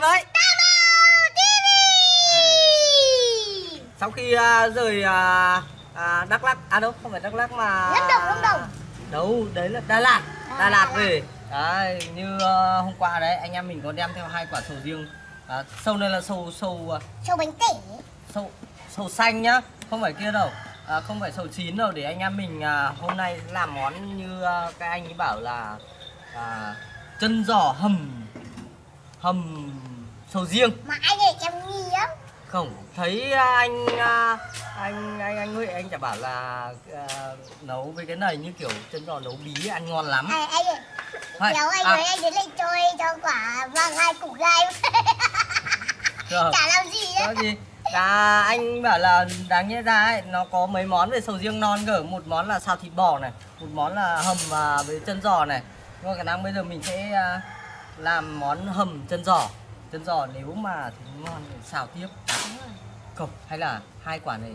với TV. Sau khi rời Đắk Lắk, đâu không phải Đắk Lắk mà Lâm Đồng. Đâu, đấy là Đà Lạt. Đà Lạt về. Đấy, như hôm qua đấy anh em mình có đem theo 2 quả sầu riêng. Sầu này là sầu bánh tẻ. Sầu xanh nhá, không phải kia đâu. Không phải sầu chín đâu, để anh em mình hôm nay làm món như các anh ấy bảo là chân giò hầm sầu riêng. Mà anh ấy em nghi lắm. Không, thấy anh Huệ anh chả bảo là nấu với cái này như kiểu chân giò nấu bí ăn ngon lắm. Anh ơi, kéo anh ấy anh đến lại cho quả vàng 2 củ gai. Chả làm gì đấy. Có gì? Anh bảo là đáng nhẽ ra ấy, nó có mấy món về sầu riêng non cơ. Một món là xào thịt bò này, một món là hầm với chân giò này. Nhưng mà khả năng bây giờ mình sẽ làm món hầm chân giò. Chân giò nếu mà thì ngon thì xào tiếp. Không, hay là 2 quả này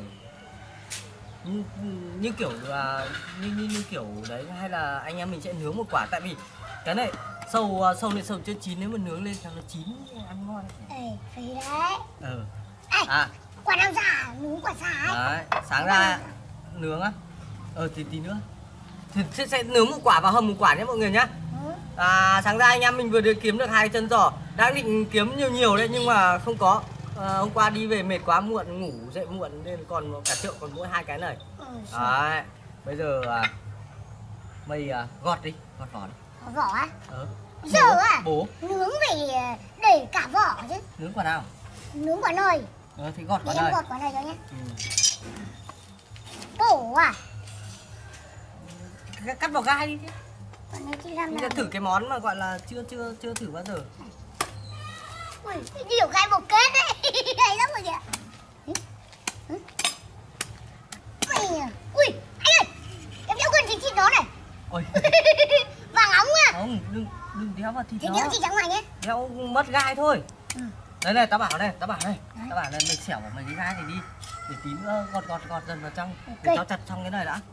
như kiểu như kiểu đấy, hay là anh em mình sẽ nướng một quả, tại vì cái này sầu này sầu chưa chín, nếu mà nướng lên cho nó chín ăn ngon. Phải đấy. Quả nào giả, nướng quả giả ấy. Đấy, sáng ra nướng á. Tí nữa thì sẽ nướng một quả và hầm một quả nhé mọi người nhá. Sáng ra anh em mình vừa được kiếm được 2 chân giò. Đang định kiếm nhiều đấy nhưng mà không có. Hôm qua đi về mệt quá, muộn ngủ dậy muộn nên còn cả chợ còn mỗi 2 cái này. Đấy, bây giờ mày gọt đi, gọt vỏ đi. Vỏ á? Giờ bố nướng về để cả vỏ chứ. Nướng quả nào? Nướng quả nồi. Thì gọt quả này. này. Em gọt quả này cho nhé. Bổ à? Cắt vào gai đi chứ. Còn này chị làm mình nào? sẽ thử cái món mà gọi là chưa thử bao giờ. Ui, nhiều gai bột kết đấy. Hay lắm rồi kìa. Ui, anh ơi, em đeo quần thịt nó này. Ôi. Vàng óng à? Không, đừng đeo vào thịt nó. Đeo thịt trắng ngoài nhé. Đeo mất gai thôi. Đây, tao bảo này. Tao bảo này, mày xẻo vào mấy cái gai này đi. Để tí nữa gọt dần vào trong. Để tao chặt trong cái này đã.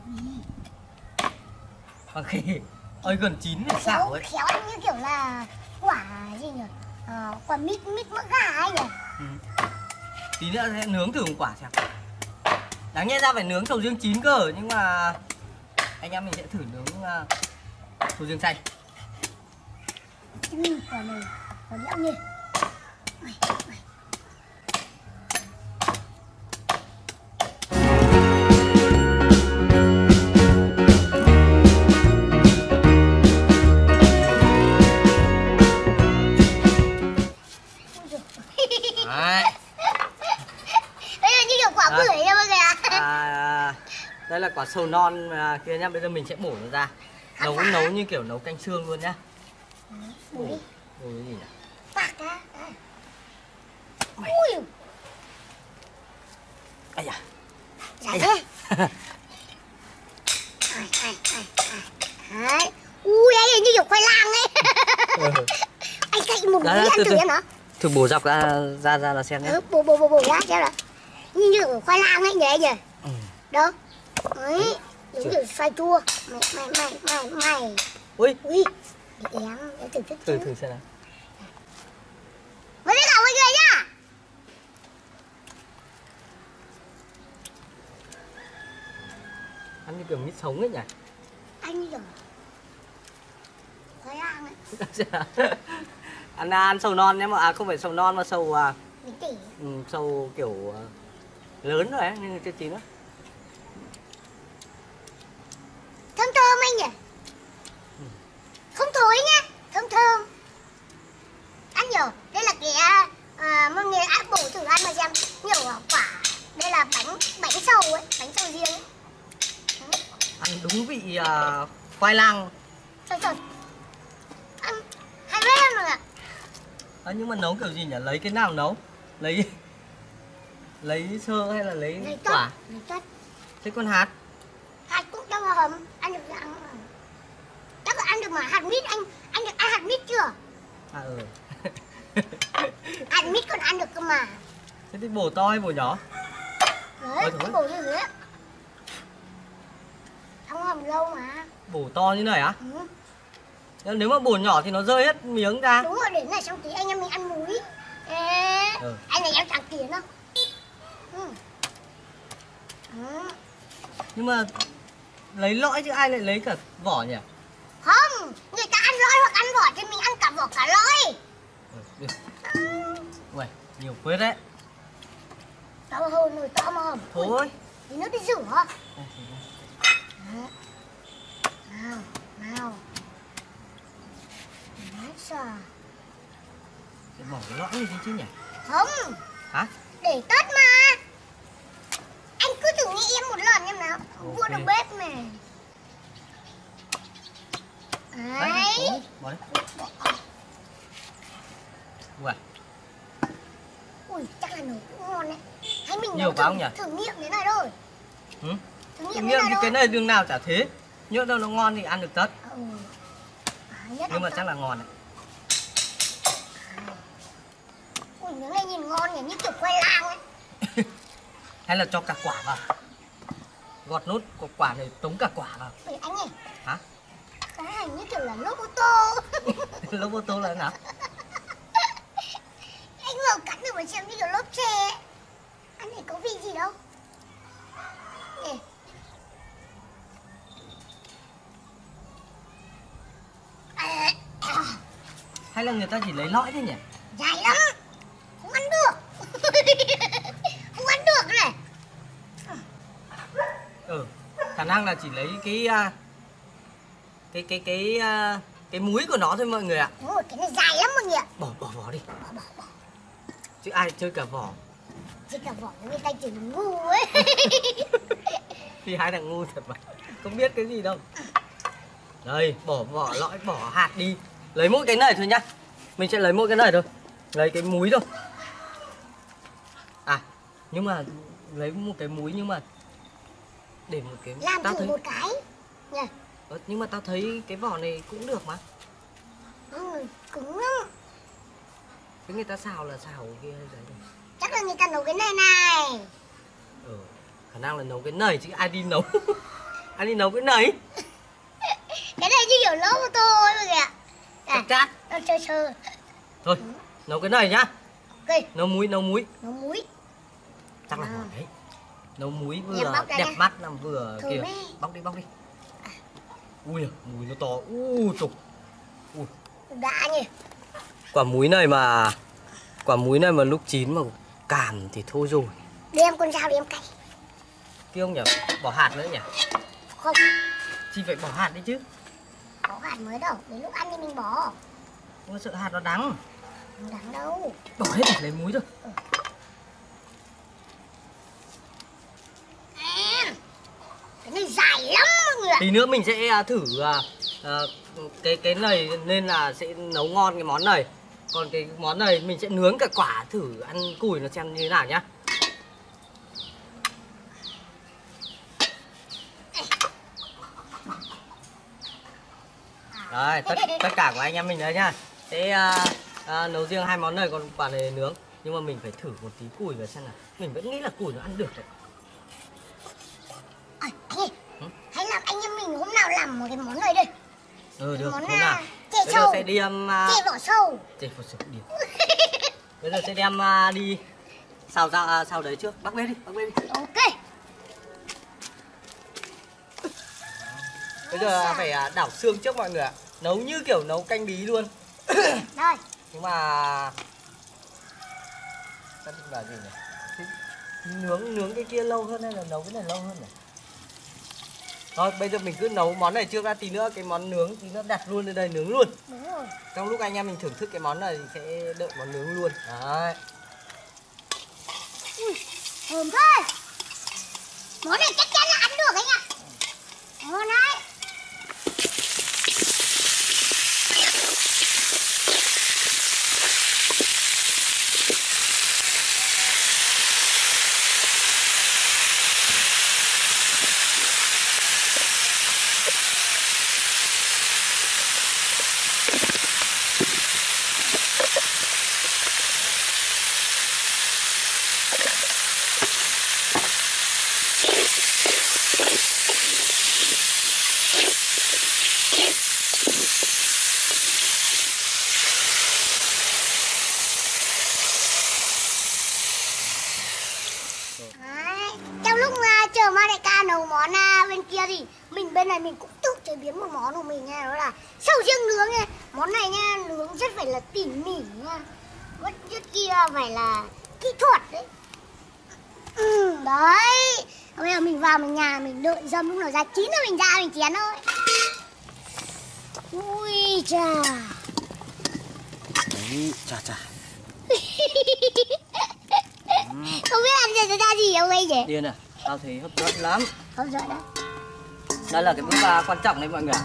Khi gần chín thì xảo ấy. Khéo anh như kiểu là quả gì nhỉ? Quả mít mỡ gà ấy nhỉ? Tí nữa sẽ nướng thử một quả xem. Đáng nhẽ ra phải nướng sầu riêng chín cơ, nhưng mà anh em mình sẽ thử nướng sầu riêng xanh. Quả này quả nhão nhỉ. Đây là quả sầu non kia nhá, bây giờ mình sẽ bổ nó ra. Nấu như kiểu nấu canh xương luôn nhá. Bổ cái gì nhỉ? Bạc á. Ui. Ây da. Đấy. Ui, ấy như kiểu khoai lang ấy. Anh cậy một miếng ăn thử em hả? Thử bổ dọc ra là xem nhé. Bổ ra xem nào. Như kiểu khoai lang ấy nhỉ anh nhỉ? Đâu? Đấy, giống kiểu xoài chua. Mày. Ui. Để em thử xem nào. Với tất cả mọi người nhá. Ăn như kiểu mít sống ấy nhỉ? Anh như kiểu khoai lang ấy. Ăn sầu non nhé mà không phải sầu non mà sầu sầu kiểu lớn rồi ấy, nhưng chưa chín nữa. Thơm anh nhỉ? Không thối nhá, thơm. Ăn nhiều, đây là cái mọi người bổ thử ăn mà xem nhiều quả. Đây là bánh sầu ấy, bánh sầu riêng ấy. Ăn đúng vị khoai lang. Trời. Ăn hay lắm rồi ạ. Nhưng mà nấu kiểu gì nhỉ? Lấy cái nào nấu? Lấy sơ hay là lấy quả? Lấy tất. Thế con hạt? Hạt cũng cho vào hầm, ăn được ăn. Chắc là ăn được mà hạt mít anh được ăn hạt mít chưa? Hạt mít còn ăn được cơ mà. Thế thì bổ to hay bổ nhỏ? Đấy, bổ như thế. Không hầm lâu mà. Bổ to như này á? Nếu mà bổ nhỏ thì nó rơi hết miếng ra. Đúng rồi, để này xong tí anh em mình ăn muối. Ê, Ừ. anh này em chẳng tiền đâu. Ừ. Ừ. Nhưng mà lấy lõi chứ ai lại lấy cả vỏ nhỉ? Không, người ta ăn lõi hoặc ăn vỏ thì mình ăn cả vỏ cả lõi. Được. Uầy, nhiều phết đấy. To hơn nồi to mà hầm. Thôi. Thì nước đi rửa. Đó. Nào, nào. Đấy sao? Để bỏ cái lõi này đi chứ nhỉ? Không, Hả? để tất mà. Anh cứ thử nghĩ em một lần em nào. Vua Ok. được bếp này. Đấy, Đấy. bỏ đi. Uầy, Ui, chắc là nấu cũng ngon đấy. Hay mình nhiều nấu quá không nhỉ? thử nghiệm thế này thôi. ừ? Thử Thử nghiệm nghiệm thế thì này cái thôi. này đường nào chả thế. Nhỡ đâu nó ngon thì ăn được tất. Ừ. Nhất Nhưng mà ăn chắc là ngon đấy. Ui, miếng này nhìn ngon nhỉ, như kiểu khoai lang ấy. Hay là cho cả quả vào. Gọt nốt quả này tống cả quả vào. Ui, anh ơi, Hả? cái này như kiểu là lốp ô tô. Lốp ô tô là thế nào? Anh vừa cắn được mà xem như kiểu lốp xe. Ăn này có vị gì đâu. Nè. Hay là người ta chỉ lấy lõi thế nhỉ? Dài lắm. Không ăn được. Không ăn được này. Ừ, khả năng là chỉ lấy cái múi của nó thôi mọi người ạ. Đúng rồi, cái này dài lắm mọi người ạ. Bỏ đi. Bỏ. Chứ ai chơi cả vỏ. Chỉ cả vỏ người ta chỉ ngu ấy. Thì hai thằng ngu thật mà. Không biết cái gì đâu. Đây, bỏ vỏ lõi, bỏ hạt đi. Lấy mỗi cái này thôi nhá. Mình sẽ lấy mỗi cái này thôi. Lấy cái múi thôi. À, nhưng mà lấy một cái múi nhưng mà để một cái Làm tao thử thấy một cái nha. nhưng mà tao thấy cái vỏ này cũng được mà. Ừ, cứng lắm. Cái người ta xào là xào kia hay gì đây? Chắc là người ta nấu cái này này. Ừ, khả năng là nấu cái này chứ ai đi nấu. Ai đi nấu cái này? Cái này như kiểu lốp ô tô ấy mọi người ạ. Chắc chắn. Nó sơ sơ. Thôi, nấu cái này nhá. Ok, Nấu muối. nấu muối. Chắc là À. ngon đấy. Nấu muối Em vừa bóc ra đẹp nha. mắt làm vừa Thử kìa. đi. Bóc đi. Ui, mùi nó to. Trục. Đã nhỉ. Quả muối này mà lúc chín mà cảm thì thôi rồi. Đem con dao đi em cày. Kia không nhỉ? Bỏ hạt nữa nhỉ? Không, Chị phải bỏ hạt đi chứ. có hạt mới đâu. Đến lúc ăn thì mình bỏ. Nhưng mà sợ hạt nó đắng. Không đáng đâu. Bỏ hết để lấy muối thôi. Em, cái này dài lắm mọi người ạ. Tí nữa mình sẽ thử cái này nên là sẽ nấu ngon cái món này. Còn cái món này mình sẽ nướng cả quả thử ăn củi nó xem như thế nào nhá. Đấy, tất cả của anh em mình đấy nhá. Sẽ nấu riêng hai món này, còn quả này nướng. Nhưng mà mình phải thử một tí củi vào xem nào. Mình vẫn nghĩ là củi nó ăn được đấy. Anh ơi, hay làm anh em mình hôm nào làm một cái món này đây. Ừ, được, Món hôm nào. chè Bây giờ trâu. sẽ đi Chè vỏ sâu. chè vỏ sầu điểm. Bây giờ sẽ đem đi xào đấy trước. Bắc bếp đi. Ok. Bây giờ phải đảo xương trước mọi người ạ. Nấu như kiểu nấu canh bí luôn. Đây. Nhưng mà ta định bảo gì nhỉ? Thế nướng cái kia lâu hơn hay là nấu cái này lâu hơn nhỉ? Thôi bây giờ mình cứ nấu món này trước ra, tí nữa cái món nướng tí nữa đặt luôn lên đây nướng luôn. Đúng rồi. Trong lúc anh em mình thưởng thức cái món này thì sẽ đợi món nướng luôn. Đấy. Ui, thơm thế. Món này chắc chắn là ăn được anh ạ. Ngon đấy. bên kia thì mình bên này mình cũng tự chế biến một món của mình nha, đó là sầu riêng nướng nha. Món này nha, nướng rất phải là tỉ mỉ nha, rất kia phải là kỹ thuật đấy. Đấy, bây giờ mình vào mình nhà mình đợi dâm lúc nào ra chín rồi mình ra mình chén thôi. Ui chà. Đấy, chà. Không biết ăn ra gì không anh nhỉ? Điên à, tao thấy hấp dẫn lắm. Hấp dẫn đấy. Đây là cái bước quan trọng đấy mọi người.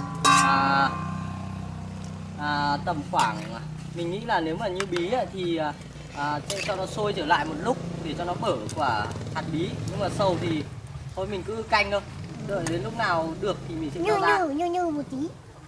Tầm khoảng mình nghĩ là nếu mà như bí ấy, thì sẽ cho nó sôi trở lại một lúc để cho nó bở quả hạt bí. Nhưng mà sầu thì thôi mình cứ canh thôi, đợi đến lúc nào được thì mình sẽ cho ra. Như một tí.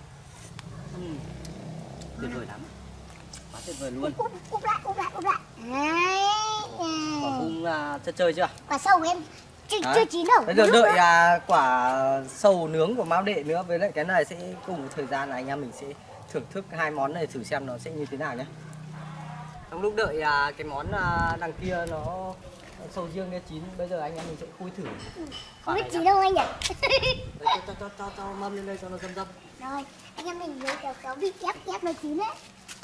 Tuyệt vời lắm, quá tuyệt vời luôn. Úp lại. Đấy. Quả bung chơi chưa? Quả sầu em chưa chín đâu. Bây giờ đợi quả sầu nướng của Mao Đệ nữa với lại cái này sẽ cùng thời gian này anh em mình sẽ thưởng thức hai món này thử xem nó sẽ như thế nào nhé. Trong lúc đợi cái món đằng kia nó sầu riêng nó chín, bây giờ anh em mình sẽ khui thử. Không biết chín đâu anh nhỉ? Cho mâm lên đây cho nó dâm. Rồi, anh em mình lấy kéo vịt ép nó chín đấy.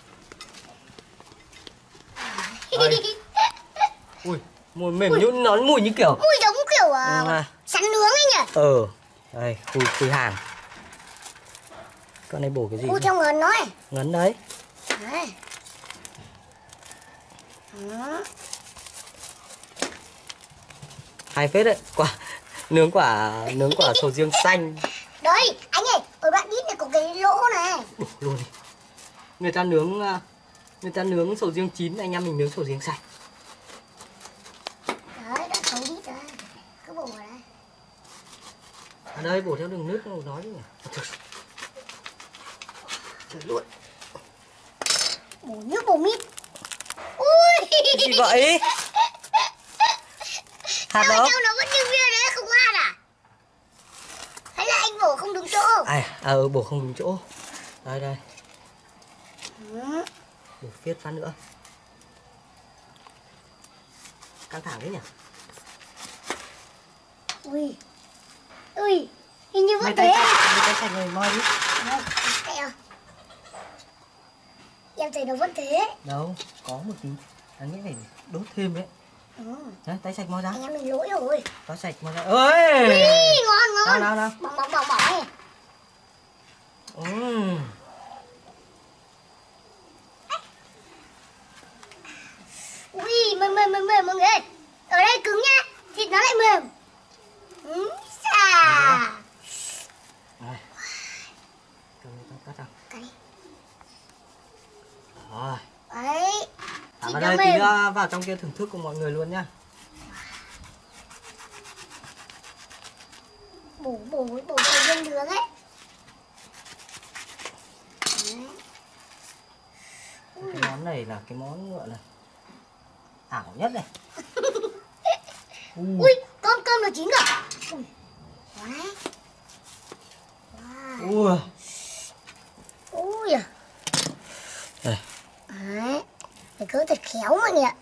Ui, mùi mềm nhũn, nó mùi như kiểu mùi giống kiểu sắn nướng ấy nhỉ? Đây, khui hàng. Con này bổ cái gì? Ui, theo ngấn nó ấy. Ngấn đấy. Đấy. Hay phết đấy, nướng quả sầu riêng xanh. Đấy, anh ơi, ở đoạn đít này có cái lỗ này. Bổ luôn đi. Người ta nướng sầu riêng chín, anh em mình nướng sầu riêng xanh. Đấy, đã thấu đít rồi. Cứ bổ vào đây. Ở đây bổ theo đường nước nói chứ nhỉ. Trời luôn. Bổ như bổ mít. Ui. Cái gì vậy? Hạt đó. Sao nó vẫn như kia đấy, không hạt à? Hay là anh bổ không đúng chỗ? Bổ không đúng chỗ. Đây. Bổ phiết phát nữa. Căng thẳng đấy nhỉ? Ui, hình như vẫn thế. Tay sạch rồi, moi đi. Em thấy nó vẫn thế. Đâu, có một tí. Anh nghĩ phải đốt thêm đấy. Đấy, tay sạch moi ra. Anh em mình lỗi rồi. Tay sạch moi ra. Ơi! Ui, ngon. Nào. Bỏng này. Ui, mềm mọi người. Ở đây cứng nhá, thịt nó lại mềm. Xà. Đây. Cắt ra. Cắt đi. Rồi. Đấy. Thả vào đây tí vào trong kia thưởng thức của mọi người luôn nhá. Bổ sầu riêng nướng ấy. Cái món này là cái món gọi là ảo nhất này. Ui, cơm nó chín rồi. Đấy. Ui. Ui. Đây. Đấy. Phải cỡ thật khéo mọi người ạ.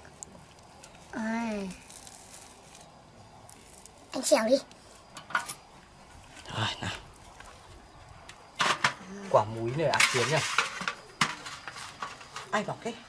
Anh xèo đi. Rồi nào. Quả múi này ác chiến nhá. Ai bọc thế?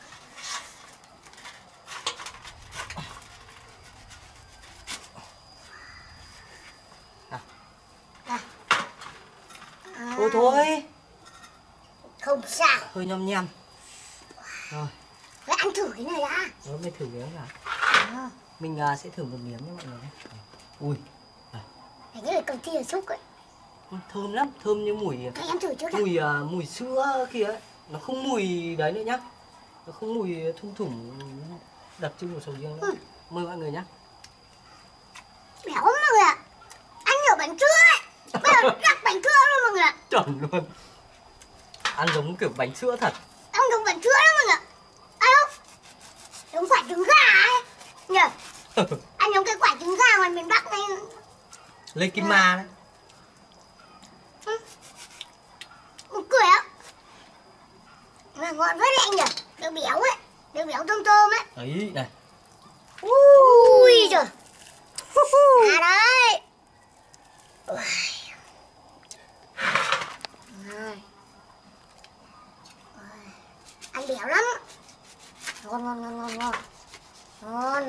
Ôi thôi. Không sao. Hơi nhom. Rồi. Vậy ăn thử cái này đã. Rồi mới thử miếng nào. Mình sẽ thử một miếng nhé mọi người. Ui. Cái này cần thìa xúc ấy. Thơm lắm, thơm như mùi. Cái em thử trước Mùi sữa kia ấy. Nó không mùi đấy nữa nhá. Nó không mùi thum đặc trưng của sầu riêng nữa. Mời mọi người nhá. Béo mọi người ạ. Ăn nhiều bánh sữa ấy. Bây giờ đặt bánh sữa luôn mọi người ạ. Chuẩn luôn. Ăn giống kiểu bánh sữa thật. Ăn giống bánh sữa đó mọi người ạ. Ăn không? Giống quả trứng gà ấy. Nhờ. Ăn giống cái quả trứng gà ngoài miền Bắc này. Lê Kim Ma đấy. Một cười á. Mà ngon rất anh nhỉ. Đều béo ấy. Đều béo thơm ấy. Đấy này. Ui trời. À đấy. Ăn béo lắm. Ngon ngon ngon ngon ngon. Ngon.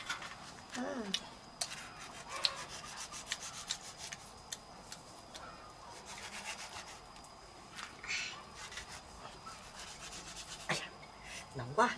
Nóng quá.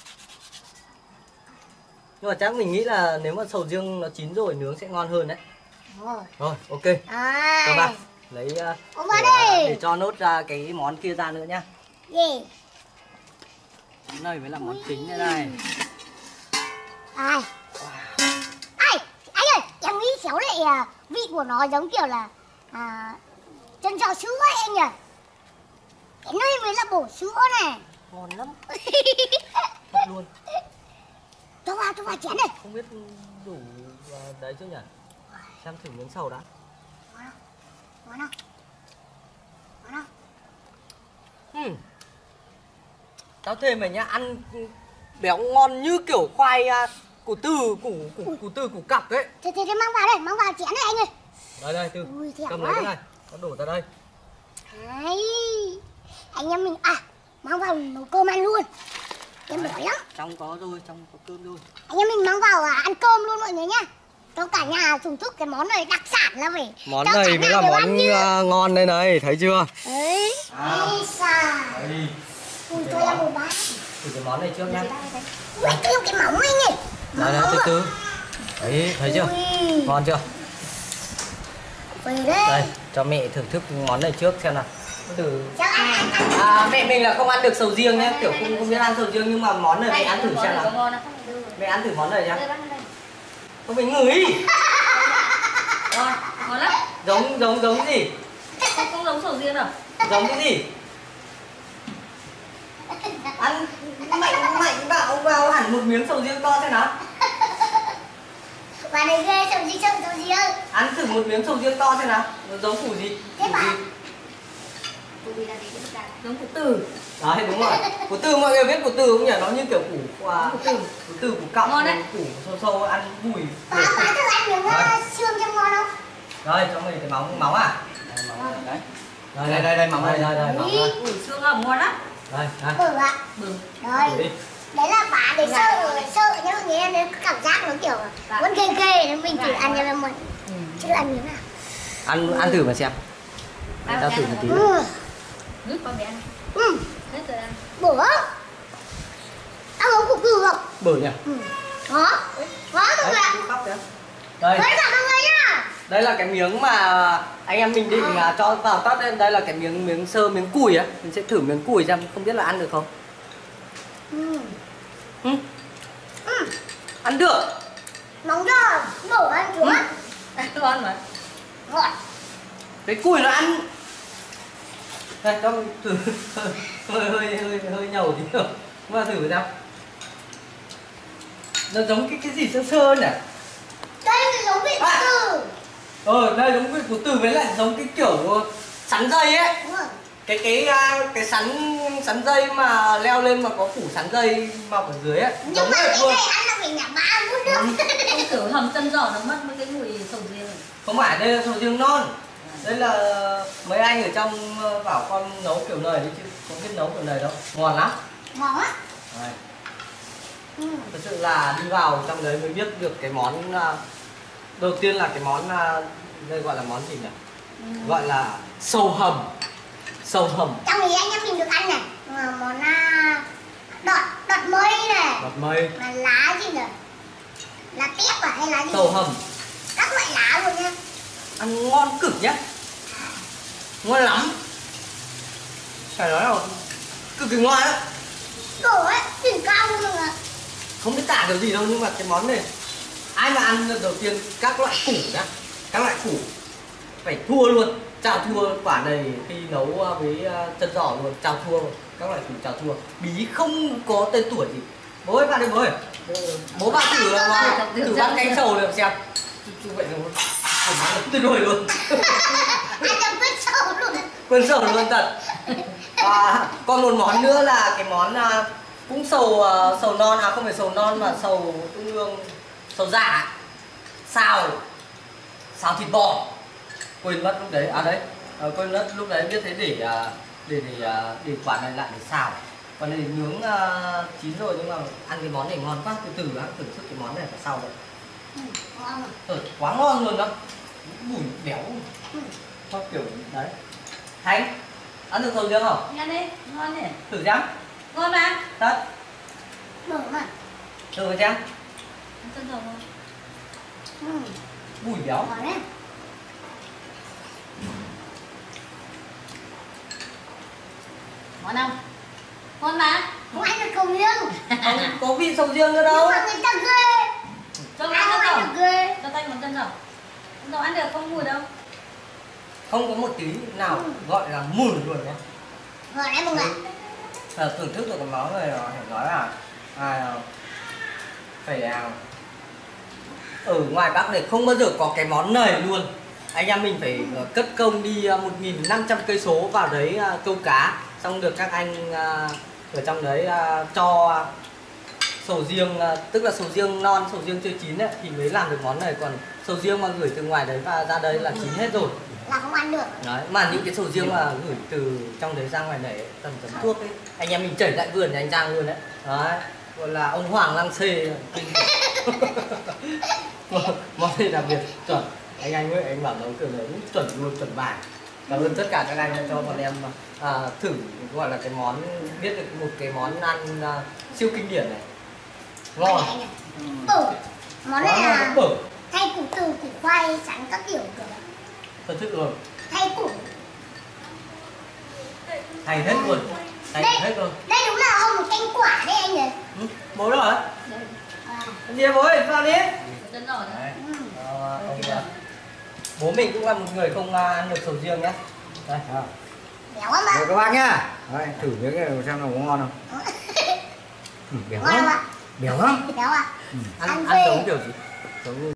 Nhưng mà chắc mình nghĩ là nếu mà sầu riêng nó chín rồi nướng sẽ ngon hơn đấy. Rồi. Rồi, ok. À. Cầm vào. Lấy Ông vào đây. để cho nốt ra cái món kia ra nữa nhá. Gì? Món này mới là món chính đây này. Ai? Ai? Anh ơi, em nghĩ khéo lại vị của nó giống kiểu là chân giò sữa ấy anh nhỉ? Cái này mới là bổ sữa này. Ngon lắm. Thật luôn. Cho vào chén này. Không biết đủ đấy chứ nhỉ? Xem thử miếng sầu đã. Ngon không? Ngon không? Tao thề mày nhá, ăn béo ngon như kiểu khoai củ từ củ cọc ấy. Thế mang vào đây, mang vào chén này anh ơi. Đây Tư. Ui, Cầm lấy cái này, nó đổ ra đây. Đấy. Anh em mình mang vào nấu cơm ăn luôn. Em đói lắm. Trong có rồi, trong có cơm rồi. Anh em mình mang vào ăn cơm luôn mọi người nhá. Cho cả nhà thưởng thức cái món này đặc sản là phải. Món này mới là món ngon đây này, thấy chưa? Đấy. Xa. Đây. Ui, cho em một bát. Thử cái món này trước nhá. Ui, kêu cái móng anh nhỉ. Đây, từ từ. Đấy, thấy chưa? Ui. Ngon chưa? Về Đây, đây. cho mẹ thưởng thức món này trước xem nào. Từ Cho ăn. mẹ mình là không ăn được sầu riêng nhá, kiểu không biết ăn sầu riêng nhưng mà món này mẹ ăn thử xem nào. Mẹ ăn thử món này nhá. Không phải ngửi. Rồi, ngon lắm. Giống gì? Không giống sầu riêng đâu. Giống cái gì? Ăn mạnh vào hẳn một miếng sầu riêng to xem nào. Bà này ghê, sầu riêng. Ăn thử một miếng sầu riêng to xem nào. Nó giống củ gì? Thế bà. Giống củ từ. Đấy đúng rồi. Củ từ mọi người biết củ từ không nhỉ? Nó như kiểu củ củ cọng, Ngon đấy. củ sâu ăn bùi. Bà thử ăn miếng xương cho ngon không? Rồi cho mình cái móng à? Đây móng này đấy. Đây móng đây móng đây. Ui, xương hầm ngon lắm. Đây. Bự ạ. Bừng. Rồi. Đi. Đấy là bà để sợ nhá, mọi người em đến cảm giác nó kiểu muốn ghê nên mình thử ăn cho em một. Chứ ăn miếng nào. Ăn thử mà xem. Tao thử một tí. Con bé ăn. Hết rồi ăn. Bổ không? Ăn uống cục cừ không? Bở nhỉ? Có mọi người ạ. Đây. Đấy cả mọi người nhá. Đây là cái miếng mà anh em mình định cho vào tắt lên. Đây là cái miếng sơ, miếng cùi á. Mình sẽ thử miếng cùi xem không biết là ăn được không. Ăn được. Nóng giò, bổ ăn chúa. Ngon mà. Ngọt. Cái cùi nó ăn. Đây cho mình thử. hơi nhầu tí rồi. Mà thử xem. Nó giống cái gì sơ nhỉ? Đây là giống vị củ từ. Đây giống vị củ từ với lại giống cái kiểu sắn dây ấy. Đúng rồi. Cái sắn dây mà leo lên mà có củ sắn dây mọc ở dưới ấy. Nhưng mà cái này ăn là phải nhả bã mút nước. Không kiểu hầm chân giò nó mất mấy cái mùi sầu riêng. Không phải, đây là sầu riêng non. Đây là mấy anh ở trong bảo con nấu kiểu này đấy chứ không biết nấu kiểu này đâu. Ngon lắm. Ngon á. Đây. Thật sự là đi vào trong đấy mới biết được cái món đầu tiên là cái món đây gọi là món gì nhỉ? Gọi là sầu hầm. Sầu hầm. Trong này anh em mình được ăn này. Món đọt mây này. Đọt mây. Là lá gì nhỉ? Lá tép à hay lá gì? Sầu hầm. Các loại lá luôn nha. Ăn ngon cực nhá. Ngon lắm. Phải nói là cực kỳ ngon á. Đổ ấy, đỉnh cao luôn rồi. Không biết tả kiểu gì đâu nhưng mà cái món này ai mà ăn lần đầu tiên các loại củ nhá, các loại củ phải thua luôn, chào thua quả này khi nấu với chân giò luôn, chào thua các loại củ, chào thua. Bí không có tên tuổi gì. Bố ơi, bạn ơi bố ơi, bố bạn thử ăn canh sầu được xem. Chú vậy rồi, tuyệt vời luôn. Ăn trong quên sầu luôn. Quên sầu luôn thật. Còn một món nữa là cái món cũng sầu non, không phải sầu non mà sầu tương đương, sầu giả, xào thịt bò. Quên mất lúc đấy, đấy Quên mất lúc đấy biết thế để quả này lại để xào. Còn này nướng chín rồi nhưng mà ăn cái món này ngon quá, từ từ ăn thưởng thức cái món này phải sau rồi. Ngon mà. Quá ngon luôn đó, bùi béo. Có kiểu đấy. Thành ăn được sầu riêng không? Ăn đi, ngon nhỉ. Thử xem. Ngon mà. Tất. Được mà. Thử xem. Ăn chân giò ngon. Bùi béo. Ngon đấy. Ngon không? Ngon mà. Không ăn được sầu riêng. Không có vị sầu riêng nữa đâu. Nhưng mà người ta ghê. Cho Ai không tay ăn chân được giò. ghê. Cho tay một chân giò. Chân giò ăn được không mùi đâu. Không có một tí nào gọi là mùi luôn nhé. Ngon đấy mọi người. Thưởng thức được cái món này phải nói là phải ở ngoài Bắc này không bao giờ có cái món này luôn. Anh em mình phải cất công đi 1.500 cây số vào đấy câu cá, xong được các anh ở trong đấy cho sầu riêng, tức là sầu riêng non, sầu riêng chưa chín ấy, thì mới làm được món này. Còn sầu riêng mà gửi từ ngoài đấy và ra đây là chín hết rồi. Là không ăn được. Đấy, mà những cái sầu riêng mà gửi từ trong đấy ra ngoài này tầm thuốc ấy, anh em mình chảy lại vườn nhà anh Giang luôn đấy. Đấy, gọi là ông Hoàng Lăng Xê. Món này đặc biệt chuẩn. Anh ơi, anh bảo nấu kiểu đấy chuẩn luôn, chuẩn bài. Cảm ơn tất cả các anh đã cho bọn em thử gọi là cái món, biết được một cái món ăn siêu kinh điển này. Ngon. Bử. Món này là bử. thay củ từ, củ khoai, sắn các kiểu kiểu đấy. Thật sự rồi. Thay củ. Thay hết luôn. Thay hết luôn. Đây đúng là hôm một canh quả đấy anh nhỉ? Bố đó hả? Đây. Anh gì bố ơi, vào đi. Chân giò đấy. Bố mình cũng là một người không ăn được sầu riêng nhé. Đây. Béo lắm ạ. Rồi các bác nhá. Đấy, thử miếng này xem nó có ngon không. Béo Ngon không lắm. ạ? Béo lắm. Béo ạ. Ăn Ăn giống về. kiểu gì? Giống như